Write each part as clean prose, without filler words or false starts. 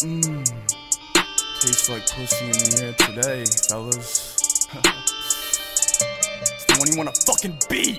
Mmm, tastes like pussy in the air today, fellas. It's the one you wanna fucking beat.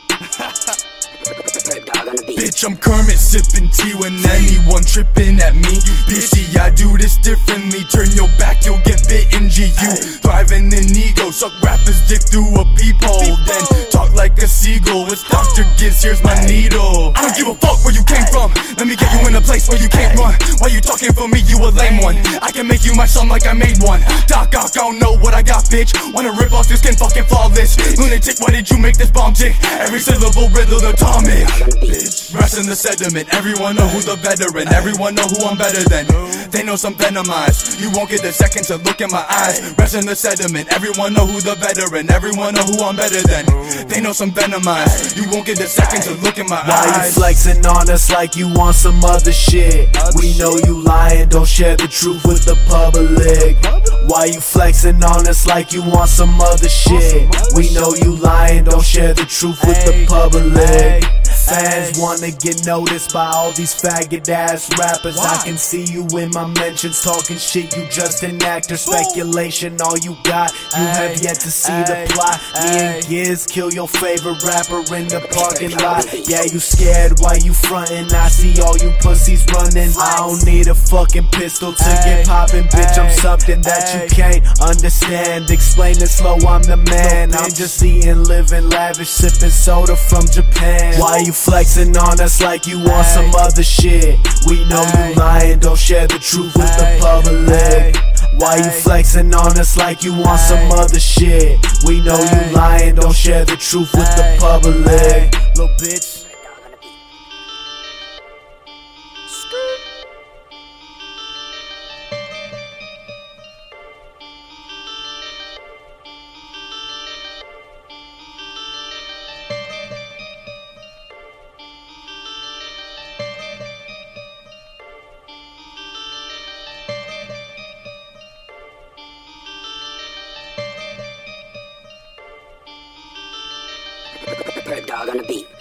Bitch, I'm Kermit sipping tea when anyone tripping at me. You see, I do this differently. Turn your back, you'll get bit in GU. Thriving in ego, suck rappers' dick through a peephole. Then talk like a seagull with Dr. Giz, here's my needle. I don't give a fuck where you came from. Let me get you in a place where you can't run. Why you talking for me, you a lame one. I can make you my son like I made one. Doc Ock, I don't know what I got, bitch. Wanna rip off your skin, fucking flawless. Lunatic, why did you make this bomb tick? Every syllable riddle atomic. Bitch, rest in the sediment. Everyone know who's the veteran. Everyone know who I'm better than. They know some venomized. You won't get a second to look in my eyes. Rest in the sediment. Everyone know who's the veteran. Everyone know who I'm better than. They know some venomized. You won't get a second to look in my eyes. Why you flexing on us like you want some other shit? We know you lying, don't share the truth with the public. Why you flexing on us like you want some other shit? We know you lying, don't share the truth with the public. Fans wanna get noticed by all these faggot ass rappers. I can see you in my mentions talking shit, you just an actor. Speculation, all you got, you have yet to see the plot. Me and Giz kill your favorite rapper in the parking lot. Yeah, you scared, why you frontin'? I see all you pussies running. I don't need a fucking pistol to get poppin', bitch, I'm something that you can't understand. Explain it slow, I'm the man. I'm just eating, living lavish, sipping soda from Japan. Why you flexing on us like you want some other shit? We know you lying, don't share the truth with the public. Why you flexing on us like you want some other shit? We know you lying, don't share the truth with the public. Little bitch. Bird dog on the beat.